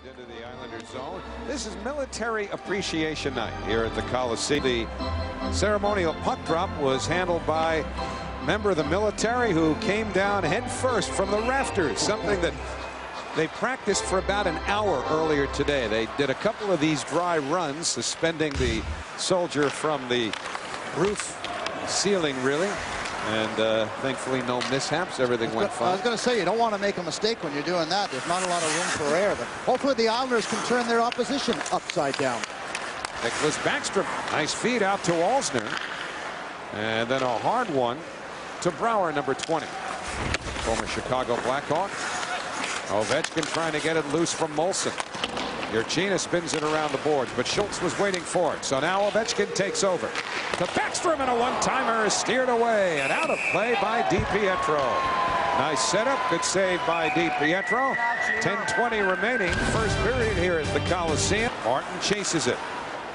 into the Islanders zone. This is Military Appreciation Night here at the Coliseum. The ceremonial puck drop was handled by a member of the military who came down head first from the rafters, something that they practiced for about an hour earlier today. They did a couple of these dry runs, suspending the soldier from the roof ceiling, really. And thankfully no mishaps. Everything went fine. I was going to say, you don't want to make a mistake when you're doing that. There's not a lot of room for error. But hopefully the Islanders can turn their opposition upside down. Nicholas Backstrom, nice feed out to Alzner. And then a hard one to Brouwer, number 20. Former Chicago Blackhawk. Ovechkin trying to get it loose from Molson. Urchina spins it around the boards, but Schultz was waiting for it. So now Ovechkin takes over. To Backstrom, and a one-timer is steered away and out of play by DiPietro. Nice setup, good save by DiPietro. 10:20 remaining, first period here at the Coliseum. Martin chases it.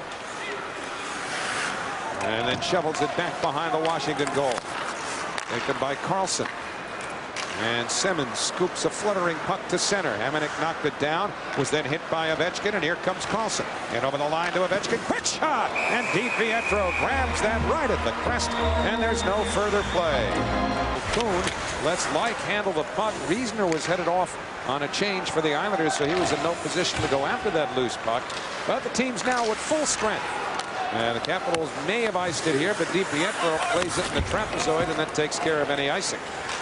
And then shovels it back behind the Washington goal. Taken by Carlson. And Simmons scoops a fluttering puck to center. Hamonic knocked it down, was then hit by Ovechkin, and here comes Carlson. And over the line to Ovechkin, quick shot! And DiPietro grabs that right at the crest, and there's no further play. Kuhn lets Like handle the puck. Wiesner was headed off on a change for the Islanders, so he was in no position to go after that loose puck. But the team's now with full strength. And the Capitals may have iced it here, but DiPietro plays it in the trapezoid, and that takes care of any icing.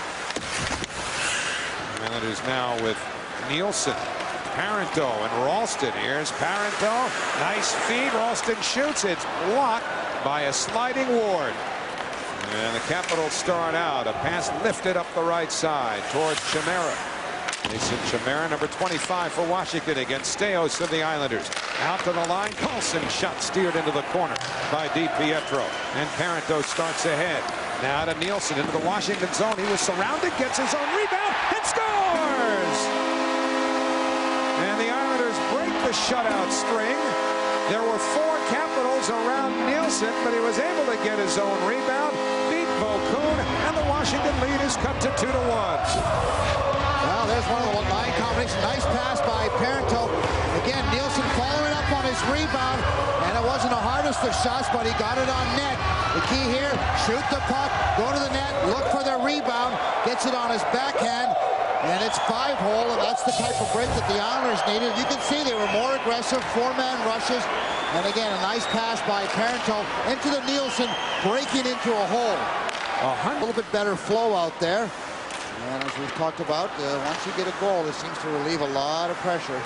Islanders now with Nielsen, Parento, and Ralston. Here's Parento. Nice feed. Ralston shoots. It's blocked by a sliding Ward. And the Capitals start out. A pass lifted up the right side towards Chimera. Mason Chimera, number 25 for Washington, against Staios of the Islanders. Out to the line. Carlson shot steered into the corner by DiPietro. And Parento starts ahead. Now to Nielsen into the Washington zone. He was surrounded, gets his own rebound, and scores! And the Islanders break the shutout string. There were 4 Capitals around Nielsen, but he was able to get his own rebound, beat Vokoun, and the Washington lead is cut to 2-1. Well, there's one of the line combinations. Nice pass by Parento. Again, Nielsen following up on his rebound, and it wasn't the hardest of shots, but he got it on net. The key here, shoot the puck, go to the net, look for the rebound, gets it on his backhand, and it's 5-hole, and that's the type of break that the Islanders needed. You can see they were more aggressive, 4-man rushes, and again, a nice pass by Parento into the Nielsen, breaking into a hole. A little bit better flow out there. And as we've talked about, once you get a goal, it seems to relieve a lot of pressure.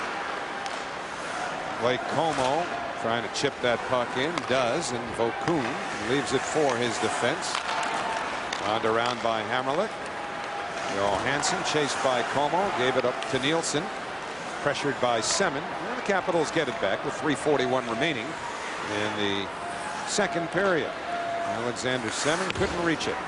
Blake Como trying to chip that puck in, does, and Vokoun leaves it for his defense. Wound around by Hamrlik. Johansson chased by Como, gave it up to Nielsen. Pressured by Semin. And the Capitals get it back with 3:41 remaining in the second period. Alexander Semin couldn't reach it.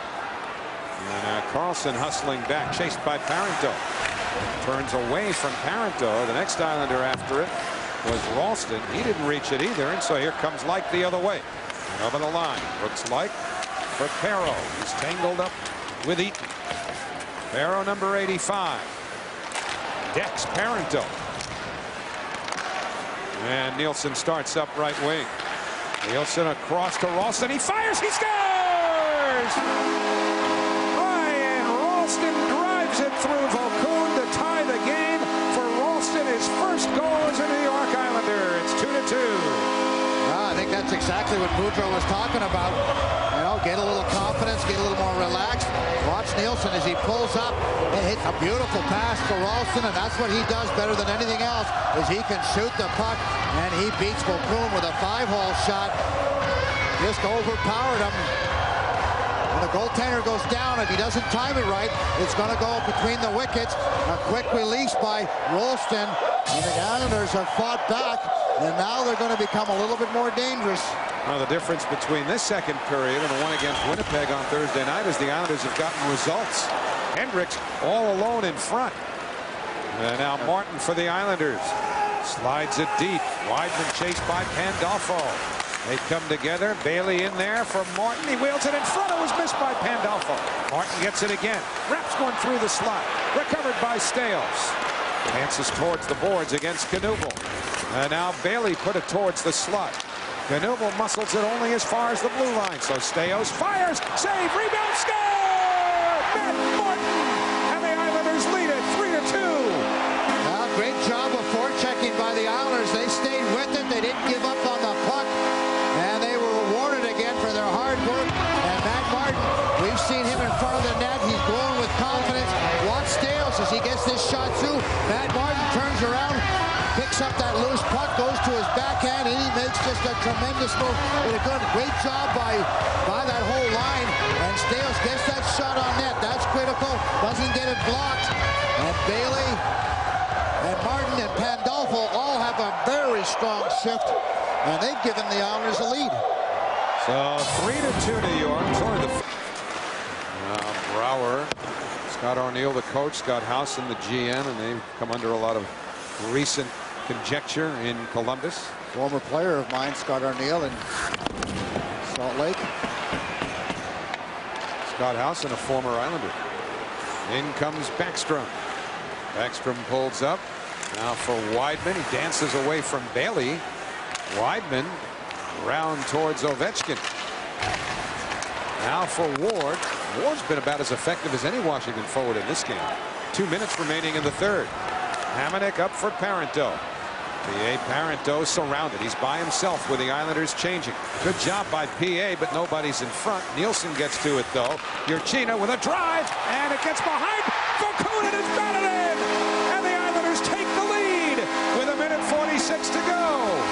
And Carlson hustling back, chased by Parento. Turns away from Parento. The next Islander after it was Ralston. He didn't reach it either, and so here comes Like the other way. And over the line, looks like for Perro. He's tangled up with Eaton. Perro, number 85. Dex Parento. And Nielsen starts up right wing. Nielsen across to Ralston. He fires, he scores! Ralston drives it through Vokoun to tie the game for Ralston. His first goal as a New York Islander. It's 2-2. I think that's exactly what Boudreau was talking about. You know, get a little confidence, get a little more relaxed. Watch Nielsen as he pulls up and hits a beautiful pass to Ralston, and that's what he does better than anything else, is he can shoot the puck, and he beats Vokoun with a 5-hole shot. Just overpowered him. When the goaltender goes down, if he doesn't time it right, it's going to go between the wickets. A quick release by Ralston, and the Islanders have fought back, and now they're going to become a little bit more dangerous. Well, the difference between this second period and the one against Winnipeg on Thursday night is the Islanders have gotten results. Hendricks all alone in front. And now Martin for the Islanders. Slides it deep. Weidman chased by Pandolfo. They come together. Bailey in there for Martin. He wheels it in front. It was missed by Pandolfo. Martin gets it again. Wraps one through the slot. Recovered by Staios. Dances towards the boards against Knuble. And now Bailey put it towards the slot. Knuble muscles it only as far as the blue line. So Staios fires, save, rebound, score! Matt Martin! And the Islanders lead it 3-2. Well, great job of forechecking by the Islanders. They stayed with it. They didn't give up on the puck. And they were rewarded again for their hard work. And Matt Martin, we've seen him in front of the net. He's glowing with confidence. Watch Staios as he gets this shot through. Matt Martin turns around, picks up that loose puck, goes to his backhand, and he makes just a tremendous move. Did a great job by that whole line. And Staios gets that shot on net. That's critical. Doesn't get it blocked. And Bailey and Martin and Pandolfo all have a very strong shift, and they've given the Islanders a lead. So 3-2 New York. Brouwer, Scott Arniel, the coach, Scott Howson, the GM, and they've come under a lot of recent conjecture in Columbus. Former player of mine, Scott Arniel, in Salt Lake. Scott Howson, a former Islander. In comes Backstrom. Backstrom pulls up. Now for Wideman. He dances away from Bailey. Wideman round towards Ovechkin. Now for Ward. Ward's been about as effective as any Washington forward in this game. 2 minutes remaining in the third. Hamonic up for Parento. PA Parento surrounded. He's by himself with the Islanders changing. Good job by PA, but nobody's in front. Nielsen gets to it, though. Urchina with a drive, and it gets behind. Vokoun has got it in! And the Islanders take the lead with 1:46 to go.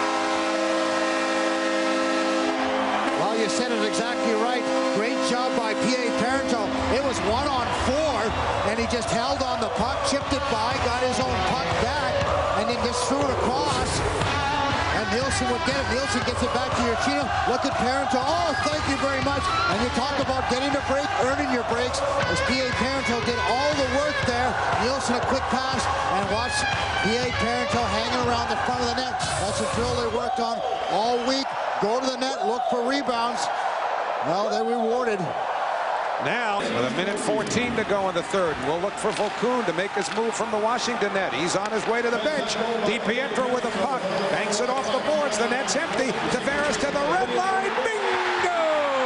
Well, you said it exactly right. Great job by PA Parento. It was 1-on-4, and he just held on the puck, chipped it by, got his own puck back, and then just threw it across. And Nielsen would get it. Nielsen gets it back to Urchina. Look at Parento. Oh, thank you very much. And you talk about getting a break, earning your breaks. As PA Parento did all the work there. Nielsen a quick pass, and watch PA Parento hanging around the front of the net. That's a drill they worked on all week. Go to the net, look for rebounds. Well, they're rewarded. Now, with 1:14 to go in the third, we'll look for Vokoun to make his move from the Washington net. He's on his way to the bench. DiPietro with a puck, banks it off the boards. The net's empty. Tavares to the red line. Bingo!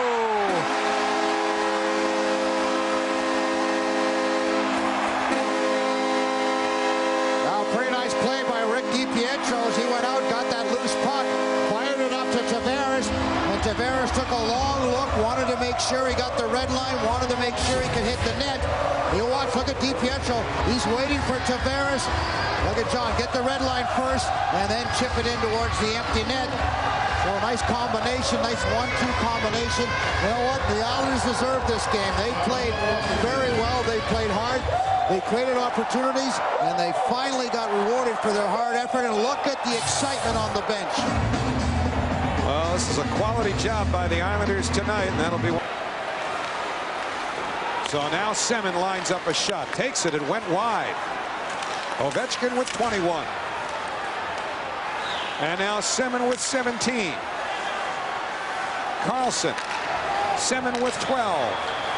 Now, pretty nice play by Rick DiPietro as he went out, got that loose puck, fired it up to Tavares. Tavares took a long look, wanted to make sure he got the red line, wanted to make sure he could hit the net. You watch, look at DiPietro. He's waiting for Tavares. Look at John, get the red line first, and then chip it in towards the empty net. So nice combination, nice 1-2 combination. You know what? The Islanders deserve this game. They played very well. They played hard. They created opportunities, and they finally got rewarded for their hard effort. And look at the excitement on the bench. Well, this is a quality job by the Islanders tonight, and that'll be one. So now Semin lines up a shot, takes it, and went wide. Ovechkin with 21. And now Semin with 17. Carlson. Semin with 12.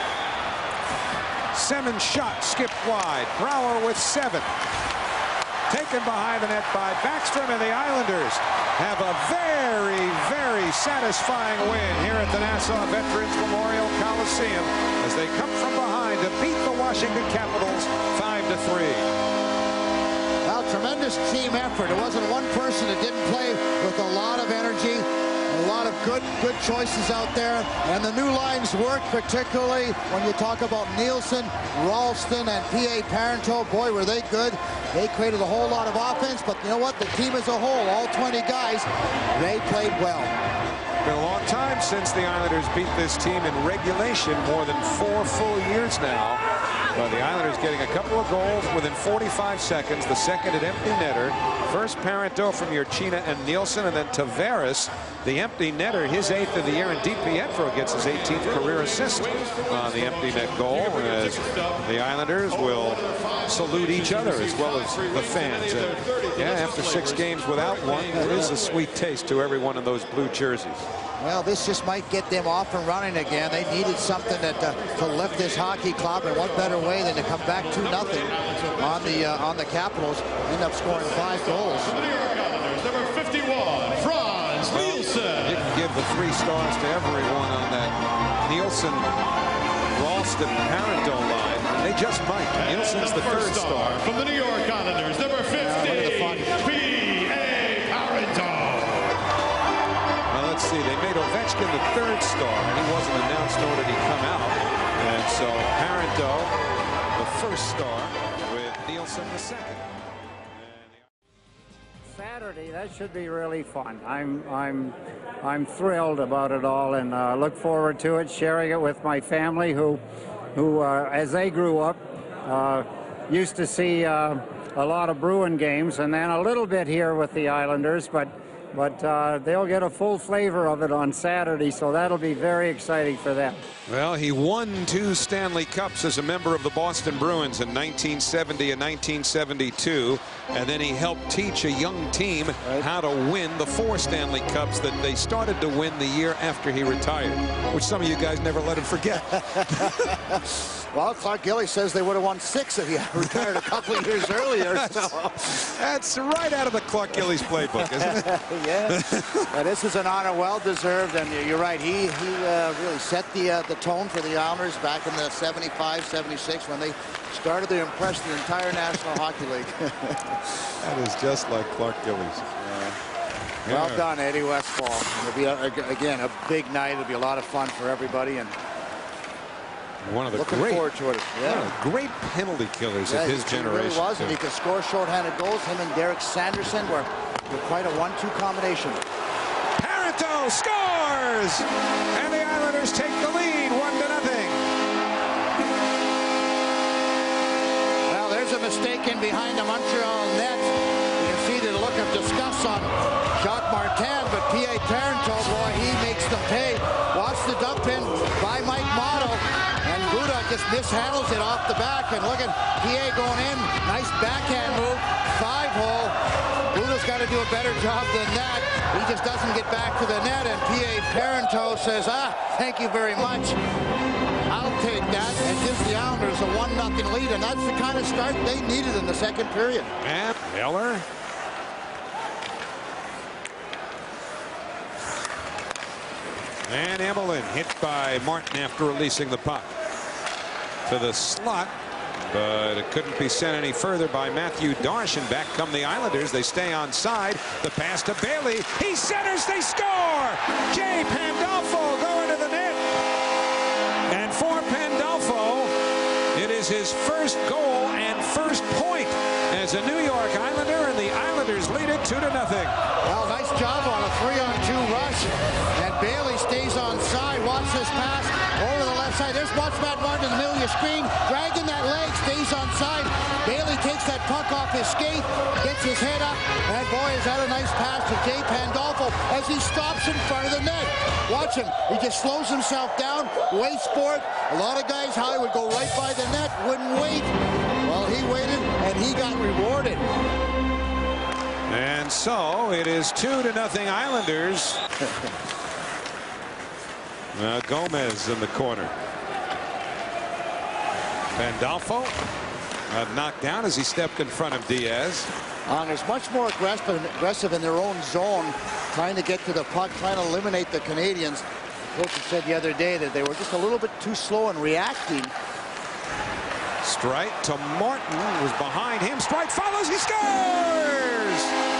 Semin's shot skipped wide. Brouwer with 7. Taken behind the net by Backstrom, and the Islanders have a very, very satisfying win here at the Nassau Veterans Memorial Coliseum as they come from behind to beat the Washington Capitals 5-3. Well, tremendous team effort. It wasn't one person that didn't play with a lot of energy. A lot of good choices out there, and the new lines work, particularly when you talk about Nielsen, Ralston, and PA Parento. Boy, were they good. They created a whole lot of offense, but you know what? The team as a whole, all 20 guys, they played well. It's been a long time since the Islanders beat this team in regulation, more than 4 full years now. But the Islanders getting a couple of goals within 45 seconds. The second at empty netter. First Parento from Urchina and Nielsen, and then Tavares, the empty netter, his 8th of the year, and DiPietro gets his 18th career assist on the empty net goal, as the Islanders will salute each other as well as the fans. And yeah, after 6 games without one, that is a sweet taste to everyone in those blue jerseys. Well, this just might get them off and running again. They needed something that to lift this hockey club, and what better way than to come back 2-0 on the Capitals, end up scoring 5 goals. Number 51, Frans Nielsen. You can give the 3 stars to everyone on that Nielsen, Ralston, Parenteau line, and they just might. Nielsen's the 3rd star. From the New York Islanders, number 50, P.A. Parenteau. Let's see, they made Ovechkin the 3rd star, and he wasn't announced, nor did he come out. And so Parenteau, the 1st star, with Nielsen the 2nd. Saturday, that should be really fun. I'm thrilled about it all, and look forward to it, sharing it with my family, who as they grew up, used to see a lot of Bruin games, and then a little bit here with the Islanders, but they'll get a full flavor of it on Saturday, so that'll be very exciting for them. Well, he won 2 Stanley Cups as a member of the Boston Bruins in 1970 and 1972, and then he helped teach a young team how to win the 4 Stanley Cups that they started to win the year after he retired, which some of you guys never let him forget. Well, Clark Gillies says they would have won 6 if he had retired a couple of years earlier. So. That's right out of the Clark Gillies playbook, isn't it? Yeah. This is an honor well deserved, and you're right. He really set the tone for the Islanders back in the 75, 76 when they started to impress the entire National Hockey League. That is just like Clark Gillies. Well done, Eddie Westfall. It'll be again a big night. It'll be a lot of fun for everybody, and one of the looking forward to it. Yeah, one of the great penalty killers of his generation. He really was, and he could score shorthanded goals. Him and Derek Sanderson were quite a 1-2 combination. Parenteau scores, and the Islanders take the lead 1-0. Well, there's a mistake in behind the Montreal net. You can see the look of disgust on Jacques Martin, but P.A. Parenteau, boy, he makes them pay. Watch the dump in by Mike Motto, and Buda just mishandles it off the back, and look at P.A. going in. Nice backhand move, 5-hole. Buda's got to do a better job than that. He just doesn't get back to the net, and P.A. Parenteau says, thank you very much. I'll take that, and gives the Islanders a 1-0 lead, and that's the kind of start they needed in the 2nd period. And Miller. And Emelin hit by Martin after releasing the puck to the slot, but it couldn't be sent any further by Matthew Darche, and back come the Islanders. They stay on side. The pass to Bailey. He centers. They score. Jay Pandolfo going to the net. And for Pandolfo, it is his 1st goal and 1st point as a New York Islander, and the Islanders lead it 2-0. Well, nice job on a 3-on-2 rush, and Bailey stays on side. Watch this pass over the left side. There's Matt Martin in the middle of your screen, dragging that leg, stays on side. Bailey takes that puck off his skate, gets his head up, and boy, is that a nice pass to Jay Pandolfo as he stops in front of the net. Watch him. He just slows himself down, waits for it. A lot of guys, how he would go right by the net, wouldn't wait. Well, he waited, and he got rewarded. And so it is 2-0 Islanders. Gomez in the corner. Pandolfo knocked down as he stepped in front of Diaz. There's much more aggressive in their own zone, trying to get to the puck, trying to eliminate the Canadians. The coach said the other day that they were just a little bit too slow in reacting. Streit to Martin, was behind him. Streit follows, he scores!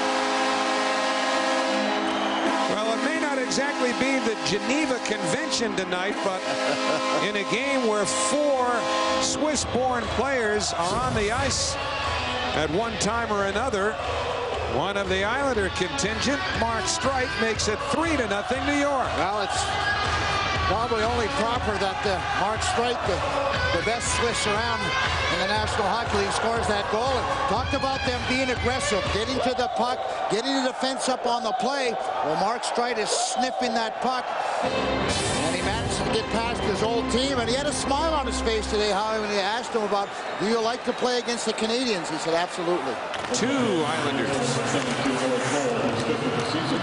Well, it may not exactly be the Geneva Convention tonight, but in a game where 4 Swiss-born players are on the ice at one time or another, one of the Islander contingent, Mark Streit, makes it 3-0 New York. Well, it's probably only proper that Mark Streit, the best Swiss around in the National Hockey League, scores that goal. And talked about them being aggressive, getting to the puck, getting the defense up on the play. Well, Mark Streit is sniffing that puck, and he managed to get past his old team, and he had a smile on his face today, Howie, when they asked him about, do you like to play against the Canadians? He said, absolutely. 2 Islanders. Hockey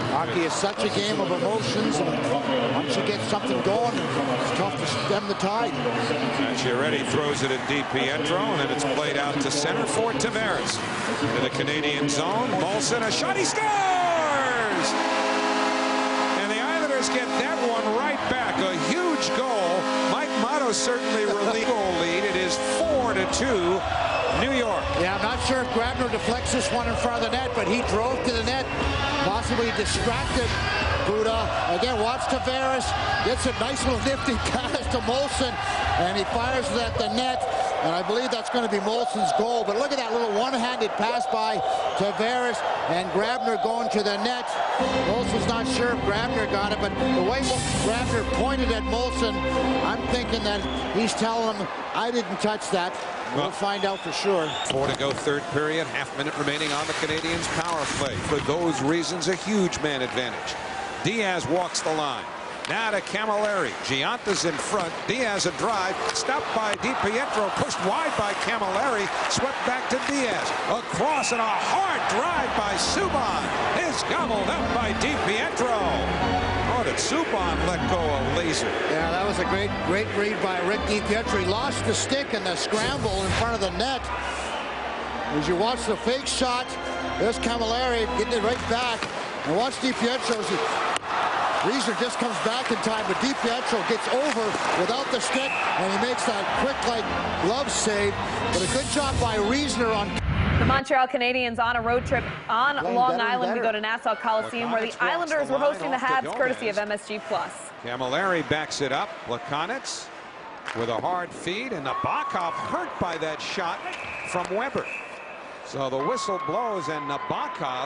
is such a game of emotions. Once you get something going, it's tough to stem the tide. Pacioretty throws it at DiPietro, and then it's played out to center for Tavares. Into the Canadian zone. Molson, a shot, he scores! And the Islanders get that one right back. A huge goal. Mike Motto certainly relieved goal lead. It is 4-2. New York. Yeah, I'm not sure if Grabner deflects this one in front of the net, but he drove to the net, possibly distracted Buddha. Again, watch Tavares, gets a nice little nifty pass to Molson, and he fires it at the net, and I believe that's going to be Molson's goal. But look at that little one-handed pass by Tavares, and Grabner going to the net. Molson's not sure if Grabner got it, but the way Grabner pointed at Molson, I'm thinking that he's telling him, I didn't touch that. We'll find out for sure. 4 to go, third period. Half-minute remaining on the Canadiens' power play. For those reasons, a huge man advantage. Diaz walks the line. Now to Camilleri. Gianta's in front. Diaz a drive. Stopped by DiPietro. Pushed wide by Camilleri. Swept back to Diaz. Across and a hard drive by Subban. Is gobbled up by DiPietro. Oh, did Subban let go a laser? Yeah, that was a great read by Rick DiPietro. He lost the stick in the scramble in front of the net. As you watch the fake shot, there's Camilleri getting it right back. And watch DiPietro. Reisner just comes back in time, but DiPietro gets over without the stick, and he makes that quick, like, glove save. But a good job by Reisner on. The Montreal Canadiens on a road trip on Long Island. We go to Nassau Coliseum, where the Islanders were hosting the Habs, courtesy of MSG+. Camilleri backs it up. Plekanec with a hard feed, and Nabokov hurt by that shot from Weber. So the whistle blows, and Nabokov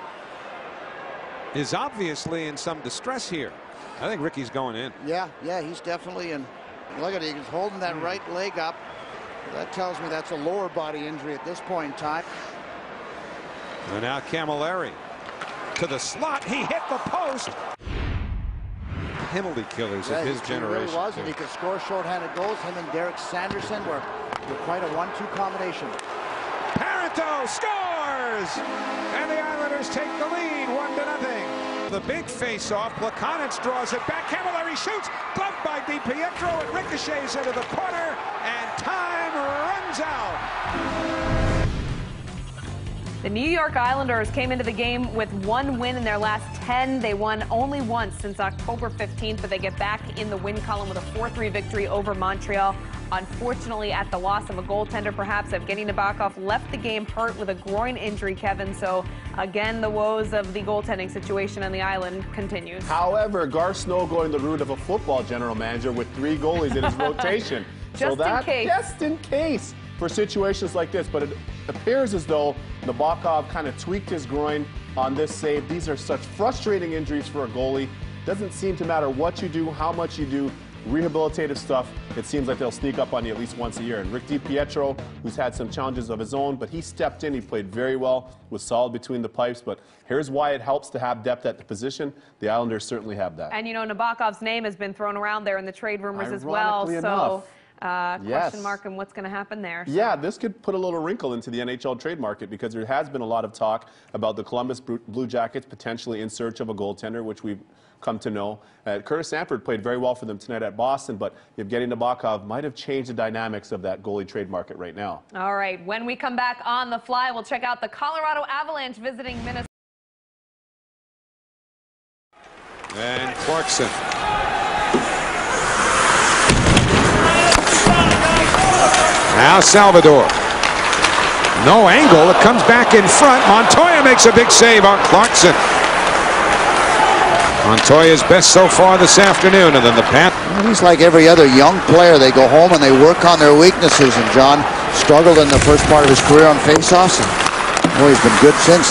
is obviously in some distress here. I think Ricky's going in. Yeah, he's definitely in. Look at it, he's holding that right leg up. That tells me that's a lower body injury at this point in time. And now Camilleri to the slot. He hit the post. Penalty killers of his generation. He really was, and he could score shorthanded goals. Him and Derek Sanderson were quite a 1-2 combination. Parenteau scores! And the Islanders take the lead 1-0. The big face-off. Plekanec draws it back. Camilleri shoots. Gloved by DiPietro. It ricochets into the corner, and time runs out. The New York Islanders came into the game with 1 win in their last 10. They won only once since October 15th, but they get back in the win column with a 4-3 victory over Montreal. Unfortunately, at the loss of a goaltender, perhaps Evgeny Nabokov left the game hurt with a groin injury, Kevin. So, again, the woes of the goaltending situation on the island continues. However, Garth Snow going the route of a football general manager with 3 goalies in his rotation. Just in case for situations like this. But it appears as though Nabokov kind of tweaked his groin on this save. These are such frustrating injuries for a goalie. Doesn't seem to matter what you do, how much you do. Rehabilitative stuff, it seems like they'll sneak up on you at least once a year. And Rick DiPietro, who's had some challenges of his own, but he stepped in, he played very well, was solid between the pipes. But here's why it helps to have depth at the position. The Islanders certainly have that. And you know, Nabokov's name has been thrown around there in the trade rumors as well. So question mark on what's going to happen there. So. Yeah, this could put a little wrinkle into the NHL trade market, because there has been a lot of talk about the Columbus Blue Jackets potentially in search of a goaltender, which we've come to know. Curtis Sanford played very well for them tonight at Boston, but Evgeny Nabokov might have changed the dynamics of that goalie trade market right now. All right, when we come back on the fly, we'll check out the Colorado Avalanche visiting Minnesota. And Clarkson. Now Salvador. No angle. It comes back in front. Montoya makes a big save on Clarkson. Montoya's best so far this afternoon, and then the Pat. He's like every other young player. They go home and they work on their weaknesses, and John struggled in the first part of his career on faceoffs, and boy, he's been good since.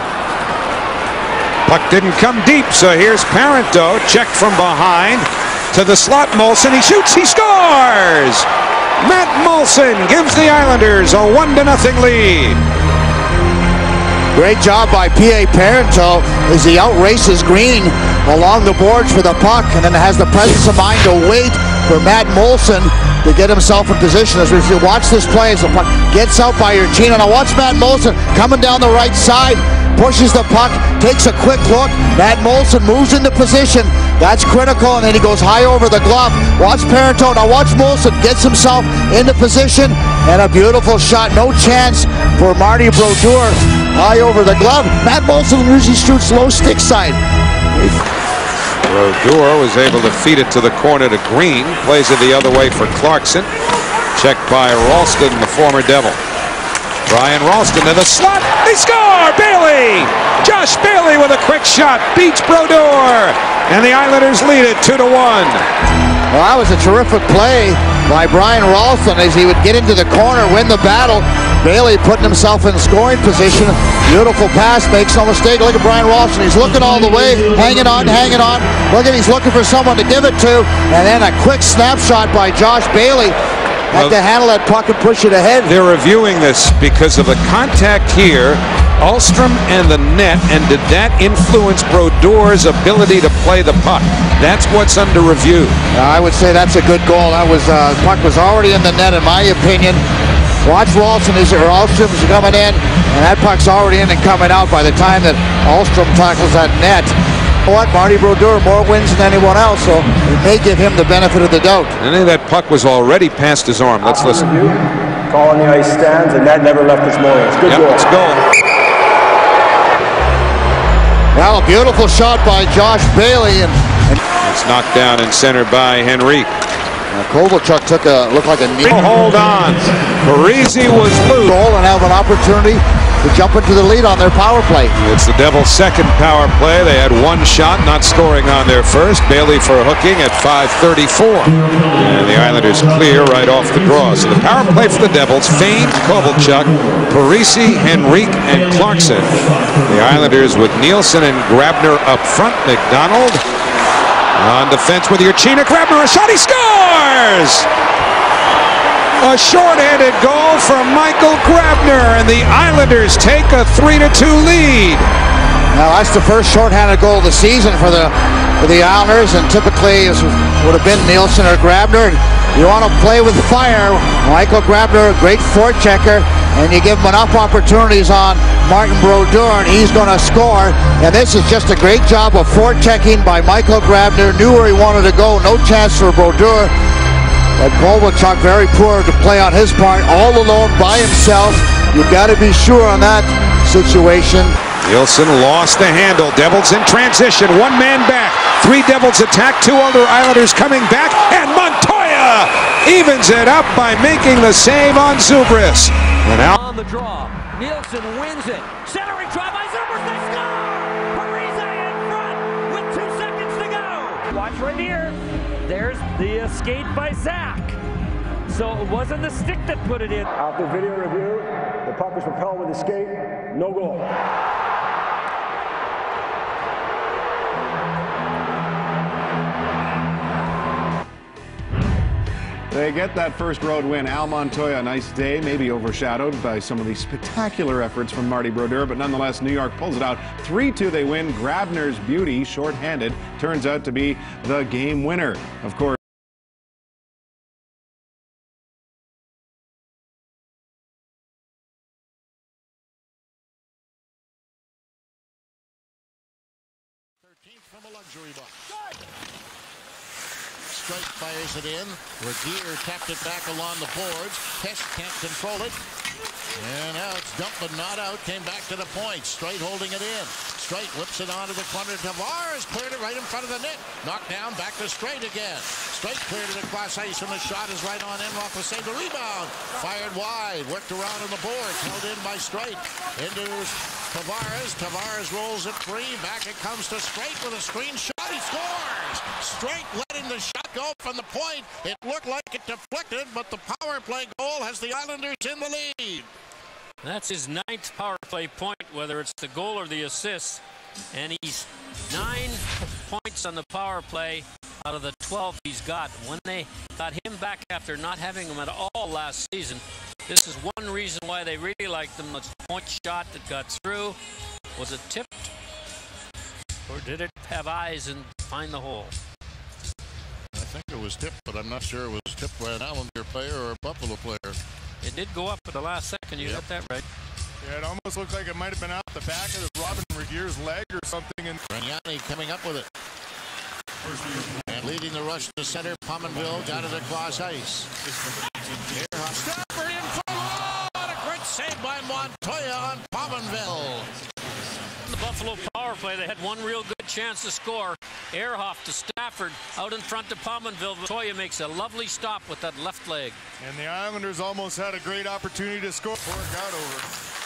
Puck didn't come deep, so here's Parenteau, checked from behind to the slot. Molson, he shoots, he scores! Matt Molson gives the Islanders a 1-0 lead. Great job by P.A. Parenteau as he outraces Green along the boards for the puck, and then has the presence of mind to wait for Matt Molson to get himself in position. As if you watch this play, as the puck gets out by Urchino. Now watch Matt Molson coming down the right side. pushes the puck, takes a quick look. Matt Moulson moves into position. That's critical, and then he goes high over the glove. Watch Parenteau. Now watch Moulson. Gets himself into position, and a beautiful shot. No chance for Marty Brodeur. High over the glove. Matt Moulson usually shoots low stick side. Brodeur was able to feed it to the corner to Green. Plays it the other way for Clarkson. Checked by Ralston, the former Devil. Brian Ralston to the slot. They score! Bailey! Josh Bailey with a quick shot. Beats Brodeur. And the Islanders lead it 2-1. Well, that was a terrific play by Brian Ralston as he would get into the corner, win the battle. Bailey putting himself in scoring position. Beautiful pass, makes no mistake. Look at Brian Ralston. He's looking all the way, hanging on, hanging on. Look at, he's looking for someone to give it to. And then a quick snapshot by Josh Bailey. Had to handle that puck and push it ahead. They're reviewing this because of the contact here. Ulstrom and the net, and did that influence Brodeur's ability to play the puck? That's what's under review. I would say that's a good goal. That was puck was already in the net, in my opinion. Watch Ralston as Ulstrom's coming in, and that puck's already in and coming out by the time that Ulstrom tackles that net. What, Marty Brodeur more wins than anyone else, so it may give him the benefit of the doubt. I think that puck was already past his arm. Let's listen. Call on the ice stands, and that never left his moorings. Good goal. Let's go. Well, a beautiful shot by Josh Bailey, and it's knocked down in center by Henrique. Kovalchuk took looked like a knee. Hold on. Parisi was loose. Goal and have an opportunity to jump into the lead on their power play. It's the Devils' second power play. They had one shot, not scoring on their first. Bailey for hooking at 5:34. And the Islanders clear right off the draw. So the power play for the Devils: Fane, Kovalchuk, Parisi, Henrique, and Clarkson. The Islanders with Nielsen and Grabner up front. McDonald on defense with Urchina. Grabner, a shot, he scores! A shorthanded goal from Michael Grabner, and the Islanders take a 3-2 lead. Now that's the first shorthanded goal of the season for the Islanders, and typically it would have been Nielsen or Grabner. You want to play with fire. Michael Grabner, a great forechecker, and you give him enough opportunities on Martin Brodeur, and he's going to score. And this is just a great job of forechecking by Michael Grabner. Knew where he wanted to go. No chance for Brodeur. But Kovalchuk very poor to play on his part, all alone by himself. You've got to be sure on that situation. Nielsen lost the handle. Devils in transition. One man back. Three Devils attack. Two other Islanders coming back. And Montoya evens it up by making the save on Zubris. And out on the draw. Nielsen wins it. Centering try by Zubris. They score! Parise in front with 2 seconds to go. Watch right here. There's the skate by Zach. So it wasn't the stick that put it in. After video review, the puck was propelled with the skate. No goal. They get that first road win. Al Montoya, a nice day, maybe overshadowed by some of these spectacular efforts from Marty Brodeur, but nonetheless, New York pulls it out. 3-2 they win. Grabner's beauty, shorthanded, turns out to be the game winner. Of course, from a luxury box. Straight fires it in. Regier tapped it back along the boards. Hess can't control it. And now it's dumped but not out. Came back to the point. Straight holding it in. Straight whips it onto the corner. Tavares cleared it right in front of the net. Knocked down, back to Straight again. Straight cleared it across ice, and the shot is right on in. Off the save, the rebound. Fired wide. Worked around on the board. Held in by Straight. Into Tavares. Tavares rolls it free. Back it comes to Straight with a screen shot. He scores! Straight letting the shot go from the point. It looked like it deflected, but the power play goal has the Islanders in the lead. That's his 9th power play point, whether it's the goal or the assist. And he's 9 points on the power play out of the 12 he's got. When they got him back after not having him at all last season, this is one reason why they really liked him. The point shot that got through. Was it tipped? Or did it have eyes and find the hole? I think it was tipped, but I'm not sure it was tipped by an Islander player or a Buffalo player. It did go up at the last second. You got that right. Yeah, it almost looked like it might have been out the back of the Robin Regeer's leg or something. And Grignani coming up with it. And leading the rush to center, Pominville got it across ice. Stafford in full on! A great save by Montoya on Pominville. The Buffalo power play, they had one real good chance to score. Ehrhoff to Stafford, out in front to Pominville. Montoya makes a lovely stop with that left leg. And the Islanders almost had a great opportunity to score before it got over.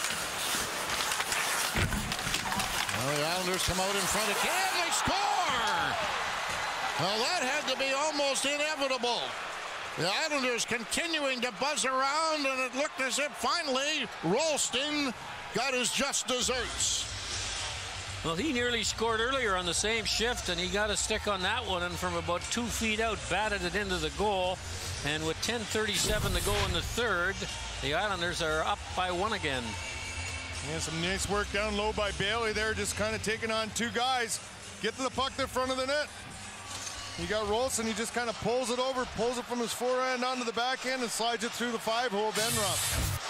Well, the Islanders come out in front again. They score! Well, that had to be almost inevitable. The Islanders continuing to buzz around, and it looked as if finally Rolston got his just desserts. Well, he nearly scored earlier on the same shift, and he got a stick on that one, and from about 2 feet out, batted it into the goal. And with 10:37 to go in the third, the Islanders are up by 1 again. Yeah, some nice work down low by Bailey there, just kind of taking on 2 guys. Get to the puck in front of the net. You got Rolston, he just kind of pulls it over, pulls it from his forehand onto the backhand and slides it through the 5-hole to Enroth.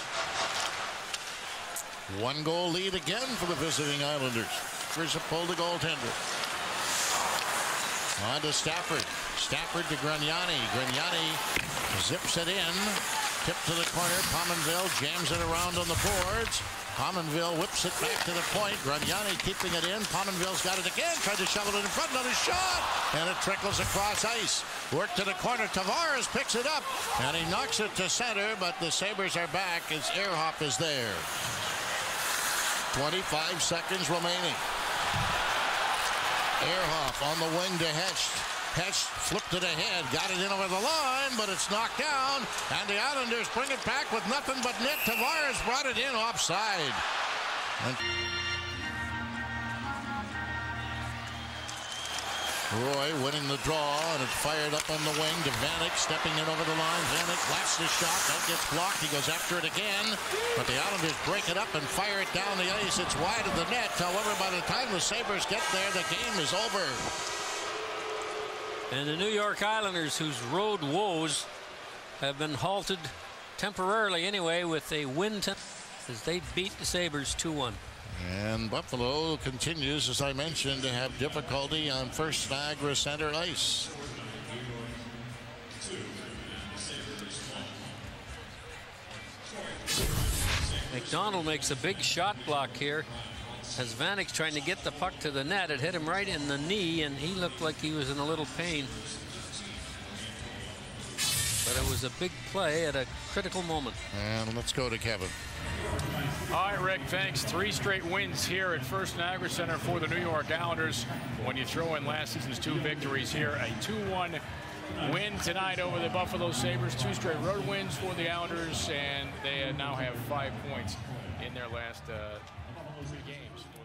1-goal lead again for the visiting Islanders. Here's a pull to goaltender. On to Stafford. Stafford to Grignani. Grignani zips it in. Tip to the corner. Pominville jams it around on the boards. Pominville whips it back to the point. Grignani keeping it in. Pominville's got it again. Tried to shovel it in front. Another shot. And it trickles across ice. Work to the corner. Tavares picks it up. And he knocks it to center. But the Sabres are back as Ehrhoff is there. 25 seconds remaining. Ehrhoff on the wing to Hecht. Hecht flipped it ahead, got it in over the line, but it's knocked down, and the Islanders bring it back with nothing but net. Tavares brought it in offside. Roy winning the draw, and it's fired up on the wing to Vanek, stepping in over the line. Vanek blasts his shot. That gets blocked. He goes after it again, but the Islanders break it up and fire it down the ice. It's wide of the net. However, by the time the Sabres get there, the game is over. And the New York Islanders, whose road woes have been halted temporarily anyway with a win as they beat the Sabres 2-1. And Buffalo continues, as I mentioned, to have difficulty on First Niagara Center ice. McDonald makes a big shot block here as Vanek's trying to get the puck to the net. It hit him right in the knee, and he looked like he was in a little pain. But it was a big play at a critical moment. And let's go to Kevin. All right, Rick, thanks. 3 straight wins here at First Niagara Center for the New York Islanders. When you throw in last season's 2 victories here, a 2-1 win tonight over the Buffalo Sabres. 2 straight road wins for the Islanders, and they now have 5 points in their last 3 games.